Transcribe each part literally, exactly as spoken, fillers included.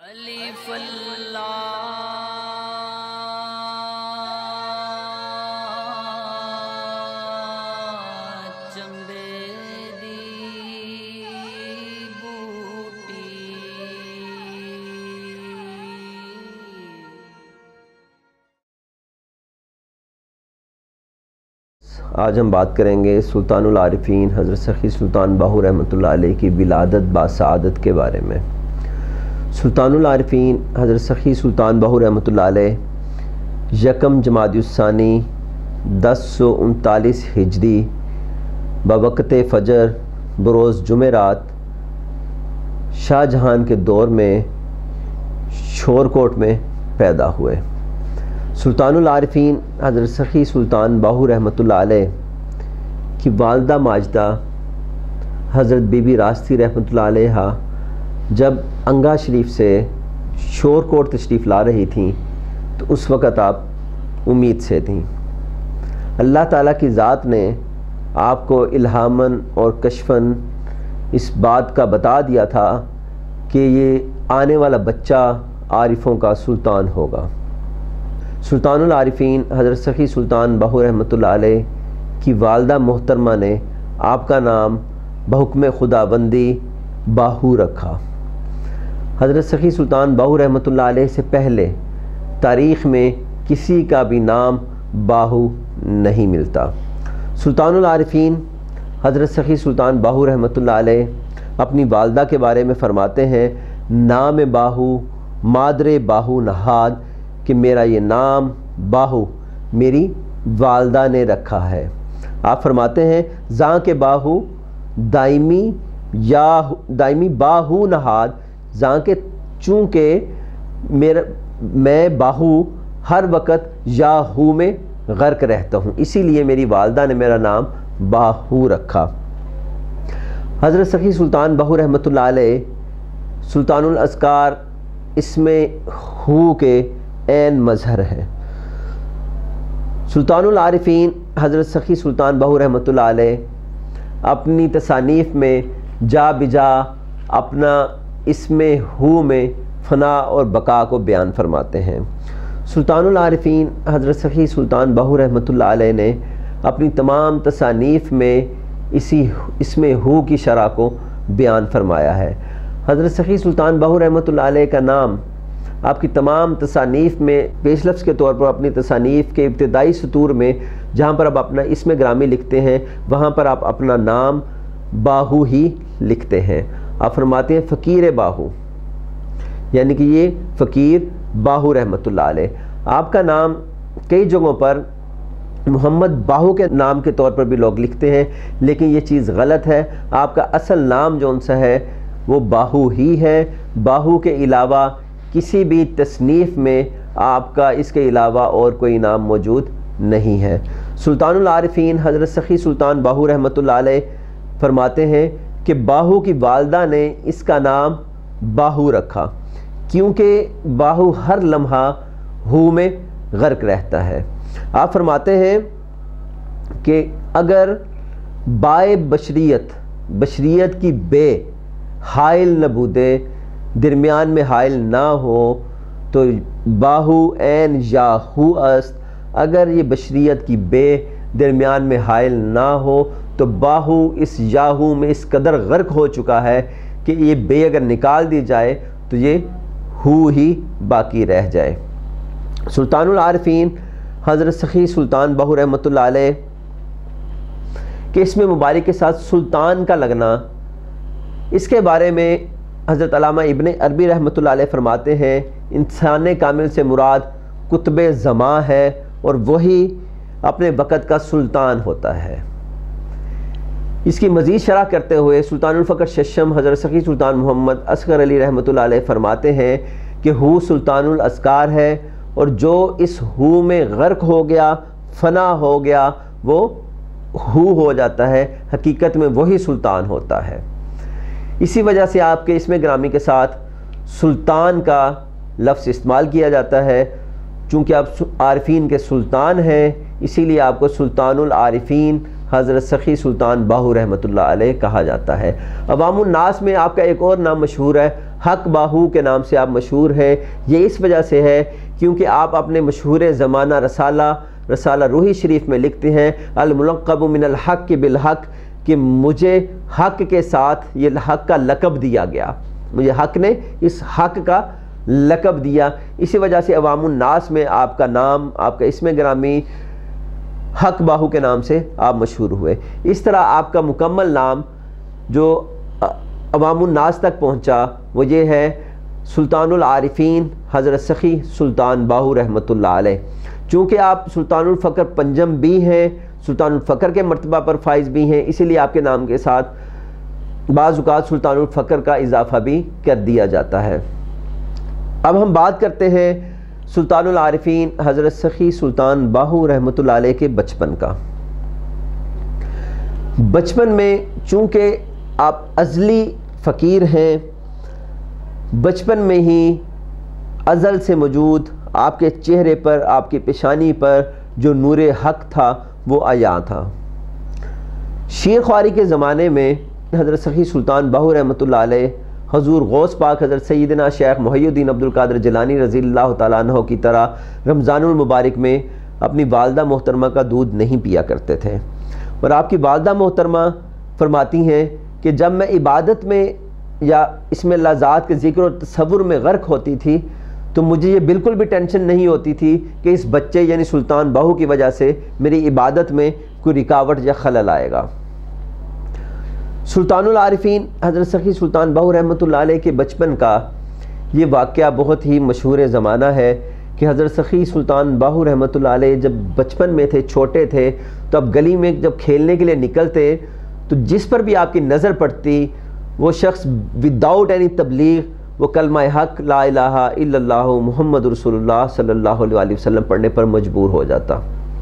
آج ہم بات کریں گے سلطان العارفین حضرت سخی سلطان باہو رحمۃ اللہ علیہ کی ولادت باسعادت کے بارے میں۔ سلطان العارفین حضرت سخی سلطان باہو رحمۃ اللہ علیہ یکم جمادی الثانی دس سو انتالیس ہجری بوقت فجر بروز جمعرات شاہ جہان کے دور میں شور کوٹ میں پیدا ہوئے۔ سلطان العارفین حضرت سخی سلطان باہو رحمۃ اللہ علیہ کی والدہ ماجدہ حضرت بی بی راستی رحمۃ اللہ علیہ جب انگا شریف سے شور کوٹ تشریف لا رہی تھیں تو اس وقت آپ امید سے تھیں۔ اللہ تعالیٰ کی ذات نے آپ کو الہاماً اور کشفاً اس بات کا بتا دیا تھا کہ یہ آنے والا بچہ عارفوں کا سلطان ہوگا۔ سلطان العارفین حضرت سخی سلطان باہو رحمۃ اللہ علیہ کی والدہ محترمہ نے آپ کا نام بحکم خداوندی باہو رکھا۔ حضرت سخی سلطان باہو رحمۃ اللہ علیہ سے پہلے تاریخ میں کسی کا بھی نام باہو نہیں ملتا۔ سلطان العارفین حضرت سخی سلطان باہو رحمۃ اللہ علیہ اپنی والدہ کے بارے میں فرماتے ہیں، نام باہو مادر باہو نہاد، کہ میرا یہ نام باہو میری والدہ نے رکھا ہے۔ آپ فرماتے ہیں زاں کے باہو دائمی یا دائمی باہو نہاد، زاں کے چونکہ میرا میں باہو ہر وقت یا ہو میں غرق رہتا ہوں، اسی لیے میری والدہ نے میرا نام باہو رکھا۔ حضرت سخی سلطان باہو رحمۃ اللہ علیہ سلطان الاذکار اس میں ہو کے عین مظہر ہے۔ سلطان العارفین حضرت سخی سلطان باہو رحمۃ اللہ علیہ اپنی تصانیف میں جا بجا اپنا اسم ہو میں فنا اور بقا کو بیان فرماتے ہیں۔ سلطان العارفین حضرت سخی سلطان باہو رحمۃ اللہ علیہ نے اپنی تمام تصانیف میں اسی اسم ہو کی شرح کو بیان فرمایا ہے۔ حضرت سخی سلطان باہو رحمۃ اللہ علیہ کا نام آپ کی تمام تصانیف میں پیش لفظ کے طور پر اپنی تصانیف کے ابتدائی سطور میں جہاں پر آپ اپنا اسم گرامی لکھتے ہیں وہاں پر آپ اپنا نام باہو ہی لکھتے ہیں۔ آپ فرماتے ہیں فقیر باہو، یعنی کہ یہ فقیر باہو رحمۃ اللہ علیہ۔ آپ کا نام کئی جگہوں پر محمد باہو کے نام کے طور پر بھی لوگ لکھتے ہیں، لیکن یہ چیز غلط ہے۔ آپ کا اصل نام جو ان سا ہے وہ باہو ہی ہے۔ باہو کے علاوہ کسی بھی تصنیف میں آپ کا اس کے علاوہ اور کوئی نام موجود نہیں ہے۔ سلطان العارفین حضرت سخی سلطان باہو رحمۃ اللہ علیہ فرماتے ہیں کہ باہو کی والدہ نے اس کا نام باہو رکھا کیونکہ باہو ہر لمحہ ہو میں غرق رہتا ہے۔ آپ فرماتے ہیں کہ اگر بائے بشریت بشریت کی بے حائل نبودے درمیان میں حائل نہ ہو تو باہو عین یا ہو است، اگر یہ بشریت کی بے درمیان میں حائل نہ ہو تو باہو اس یاہو میں اس قدر غرق ہو چکا ہے کہ یہ بے اگر نکال دی جائے تو یہ ہو ہی باقی رہ جائے۔ سلطان العارفین حضرت سخی سلطان باہو رحمۃ اللہ علیہ کہ اس میں مبارک کے ساتھ سلطان کا لگنا، اس کے بارے میں حضرت علامہ ابن عربی رحمۃ اللہ علیہ فرماتے ہیں انسان کامل سے مراد قطب زمان ہے اور وہی اپنے وقت کا سلطان ہوتا ہے۔ اس کی مزید شرح کرتے ہوئے سلطان الفقر ششم حضرت سخی سلطان محمد اصغر علی رحمۃ اللہ علیہ فرماتے ہیں کہ ہو سلطان الاذکار ہے اور جو اس ہو میں غرق ہو گیا فنا ہو گیا وہ ہو ہو جاتا ہے، حقیقت میں وہی سلطان ہوتا ہے۔ اسی وجہ سے آپ کے اسم گرامی کے ساتھ سلطان کا لفظ استعمال کیا جاتا ہے، چونکہ آپ عارفین کے سلطان ہیں اسی لیے آپ کو سلطان العارفین حضرت سخی سلطان باہو رحمۃ اللہ علیہ کہا جاتا ہے۔ عوام الناس میں آپ کا ایک اور نام مشہور ہے حق باہو کے نام سے آپ مشہور ہیں، یہ اس وجہ سے ہے کیونکہ آپ اپنے مشہور زمانہ رسالہ رسالہ روحی شریف میں لکھتے ہیں الملقب من الحق بالحق، کہ مجھے حق کے ساتھ یہ حق کا لقب دیا گیا، مجھے حق نے اس حق کا لقب دیا، اسی وجہ سے عوام الناس میں آپ کا نام، آپ کا اسم گرامی حق باہو کے نام سے آپ مشہور ہوئے۔ اس طرح آپ کا مکمل نام جو عوام الناس تک پہنچا وہ یہ ہے سلطان العارفین حضرت سخی سلطان باہو رحمۃ اللہ علیہ۔ چونکہ آپ سلطان الفقر پنجم بھی ہیں، سلطان الفقر کے مرتبہ پر فائز بھی ہیں، اسی لیے آپ کے نام کے ساتھ بعض اوقات سلطان الفقر کا اضافہ بھی کر دیا جاتا ہے۔ اب ہم بات کرتے ہیں سلطان العارفین حضرت سخی سلطان باہو رحمۃ اللہ علیہ کے بچپن کا۔ بچپن میں چونکہ آپ ازلی فقیر ہیں، بچپن میں ہی ازل سے موجود آپ کے چہرے پر، آپ کی پیشانی پر جو نور حق تھا وہ عیاں تھا۔ شیر خواری کے زمانے میں حضرت سخی سلطان باہو رحمۃ اللہ علیہ حضور غوث پاک حضرت سیدنا شیخ محی الدین عبد القادر جیلانی رضی اللہ تعالیٰ عنہ کی طرح رمضان المبارک میں اپنی والدہ محترمہ کا دودھ نہیں پیا کرتے تھے، اور آپ کی والدہ محترمہ فرماتی ہیں کہ جب میں عبادت میں یا اس میں اللہ ذات کے ذکر و تصور میں غرق ہوتی تھی تو مجھے یہ بالکل بھی ٹینشن نہیں ہوتی تھی کہ اس بچے یعنی سلطان باہو کی وجہ سے میری عبادت میں کوئی رکاوٹ یا خلل آئے گا۔ سلطان العارفین حضرت سخی سلطان باہو رحمۃ اللہ علیہ کے بچپن کا یہ واقعہ بہت ہی مشہور زمانہ ہے کہ حضرت سخی سلطان باہو رحمۃ اللہ علیہ جب بچپن میں تھے، چھوٹے تھے، تو اب گلی میں جب کھیلنے کے لیے نکلتے تو جس پر بھی آپ کی نظر پڑتی وہ شخص وداؤٹ اینی تبلیغ وہ کلمہ حق لا الہ الا اللہ محمد رسول اللہ صلی اللہ علیہ وسلم پڑھنے پر مجبور ہو جاتا۔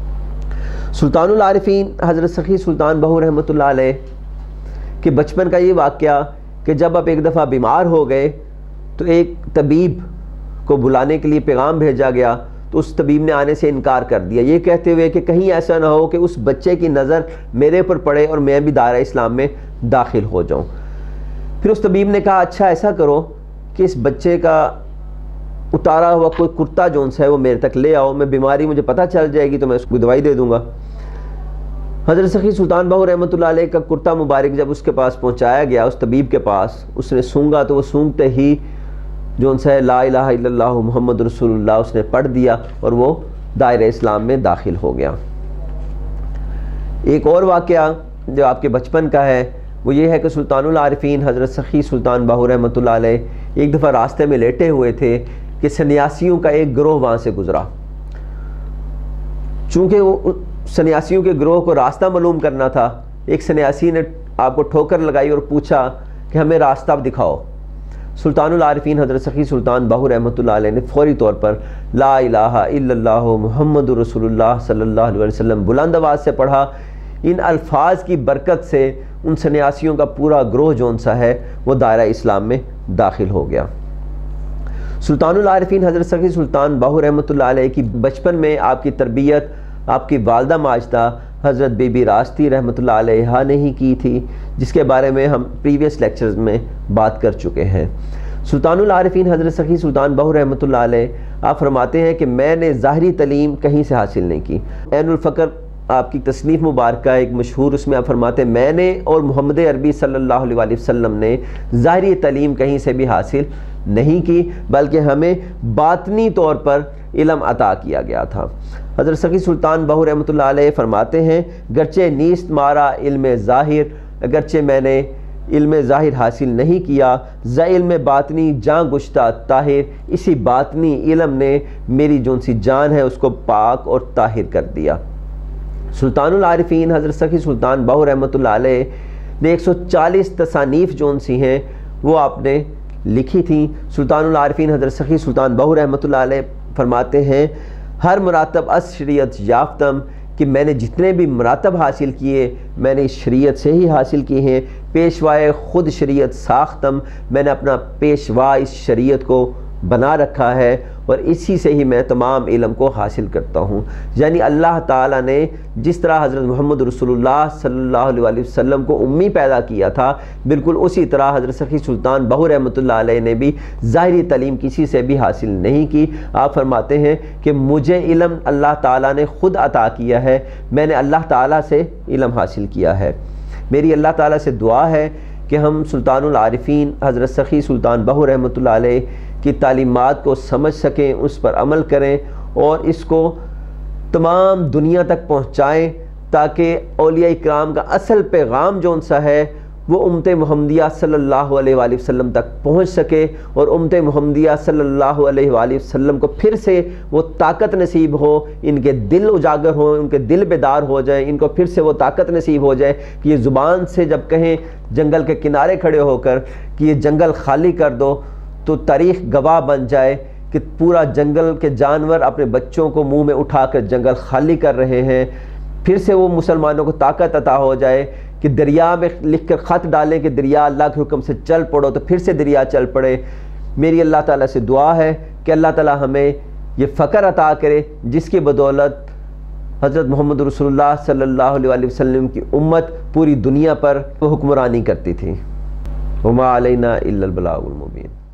سلطان العارفین حضرت سخی سلطان باہو رحمۃ اللہ علیہ کہ بچپن کا یہ واقعہ کہ جب آپ ایک دفعہ بیمار ہو گئے تو ایک طبیب کو بلانے کے لیے پیغام بھیجا گیا، تو اس طبیب نے آنے سے انکار کر دیا، یہ کہتے ہوئے کہ کہیں ایسا نہ ہو کہ اس بچے کی نظر میرے پر پڑے اور میں بھی دائرہ اسلام میں داخل ہو جاؤں۔ پھر اس طبیب نے کہا اچھا ایسا کرو کہ اس بچے کا اتارا ہوا کوئی کرتا جونس ہے وہ میرے تک لے آؤ، میں بیماری مجھے پتہ چل جائے گی تو میں اس کو دوائی دے دوں گا۔ حضرت سخی سلطان باہو رحمۃ اللہ علیہ کا کرتا مبارک جب اس کے پاس پہنچایا گیا، اس طبیب کے پاس، اس نے سونگا تو وہ سونگتے ہی جون سا ہے لا الہ الا اللہ محمد رسول اللہ اس نے پڑھ دیا اور وہ دائرہ اسلام میں داخل ہو گیا۔ ایک اور واقعہ جو آپ کے بچپن کا ہے وہ یہ ہے کہ سلطان العارفین حضرت سخی سلطان باہو رحمۃ اللہ علیہ ایک دفعہ راستے میں لیٹے ہوئے تھے کہ سنیاسیوں کا ایک گروہ وہاں سے گزرا۔ چونکہ وہ سنیاسیوں کے گروہ کو راستہ معلوم کرنا تھا، ایک سنیاسی نے آپ کو ٹھوکر لگائی اور پوچھا کہ ہمیں راستہ دکھاؤ۔ سلطان العارفین حضرت سخی سلطان باہو رحمۃ اللہ علیہ نے فوری طور پر لا الہ الا اللہ محمد رسول اللہ صلی اللہ علیہ وسلم بلند آواز سے پڑھا۔ ان الفاظ کی برکت سے ان سنیاسیوں کا پورا گروہ جون سا ہے وہ دائرہ اسلام میں داخل ہو گیا۔ سلطان العارفین حضرت سخی سلطان باہو رحمۃ اللہ علیہ کی بچپن میں آپ کی تربیت آپ کی والدہ ماجدہ حضرت بی بی راستی رحمۃ اللہ علیہ نے ہی کی تھی، جس کے بارے میں ہم پریویس لیکچرز میں بات کر چکے ہیں۔ سلطان العارفین حضرت سخی سلطان باہو رحمۃ اللہ علیہ آپ فرماتے ہیں کہ میں نے ظاہری تعلیم کہیں سے حاصل نہیں کی۔ عین الفقر آپ کی تصنیف مبارکہ ایک مشہور، اس میں آپ فرماتے ہیں میں نے اور محمد عربی صلی اللہ علیہ وسلم نے ظاہری تعلیم کہیں سے بھی حاصل نہیں کی، بلکہ ہمیں باطنی طور پر علم عطا کیا گیا تھا۔ حضرت سخی سلطان باہو رحمۃ اللہ علیہ فرماتے ہیں گرچہ نیست مارا علم ظاہر، اگرچہ میں نے علم ظاہر حاصل نہیں کیا، ز علم باطنی جاں گشتہ طاہر، اسی باطنی علم نے میری جون سی جان ہے اس کو پاک اور طاہر کر دیا۔ سلطان العارفین حضرت سخی سلطان باہو رحمۃ اللہ علیہ نے ایک سو چالیس تصانیف جون سی ہیں وہ آپ نے لکھی تھیں۔ سلطان العارفین حضرت سخی سلطان باہو رحمۃ اللہ علیہ فرماتے ہیں ہر مراتب از شریعت یافتم، کہ میں نے جتنے بھی مراتب حاصل کیے میں نے اس شریعت سے ہی حاصل کیے ہیں۔ پیشوائے خود شریعت ساختم، میں نے اپنا پیشوا اس شریعت کو بنا رکھا ہے، اور اسی سے ہی میں تمام علم کو حاصل کرتا ہوں۔ یعنی اللہ تعالیٰ نے جس طرح حضرت محمد رسول اللہ صلی اللہ علیہ وآلہ وسلم کو امی پیدا کیا تھا، بالکل اسی طرح حضرت سخی سلطان بہو رحمۃ اللہ علیہ نے بھی ظاہری تعلیم کسی سے بھی حاصل نہیں کی۔ آپ فرماتے ہیں کہ مجھے علم اللہ تعالیٰ نے خود عطا کیا ہے، میں نے اللہ تعالیٰ سے علم حاصل کیا ہے۔ میری اللہ تعالیٰ سے دعا ہے کہ ہم سلطان العارفین حضرت سخی سلطان بہو رحمۃ اللہ علیہ کی تعلیمات کو سمجھ سکیں، اس پر عمل کریں اور اس کو تمام دنیا تک پہنچائیں، تاکہ اولیاء اکرام کا اصل پیغام جو ان سا ہے وہ امت محمدیہ صلی اللہ علیہ وآلہ وسلم تک پہنچ سکے، اور امت محمدیہ صلی اللہ علیہ وآلہ وسلم کو پھر سے وہ طاقت نصیب ہو، ان کے دل اجاگر ہوں، ان کے دل بیدار ہو جائیں، ان کو پھر سے وہ طاقت نصیب ہو جائے کہ یہ زبان سے جب کہیں جنگل کے کنارے کھڑے ہو کر کہ یہ جنگل خالی کر دو، تو تاریخ گواہ بن جائے کہ پورا جنگل کے جانور اپنے بچوں کو منہ میں اٹھا کر جنگل خالی کر رہے ہیں۔ پھر سے وہ مسلمانوں کو طاقت عطا ہو جائے کہ دریا میں لکھ کر خط ڈالیں کہ دریا اللہ کے حکم سے چل پڑو، تو پھر سے دریا چل پڑے۔ میری اللہ تعالیٰ سے دعا ہے کہ اللہ تعالیٰ ہمیں یہ فقر عطا کرے جس کی بدولت حضرت محمد رسول اللہ صلی اللہ علیہ وآلہ وسلم کی امت پوری دنیا پر حکمرانی کرتی تھی۔ وما علینا الا البلاغ المبین۔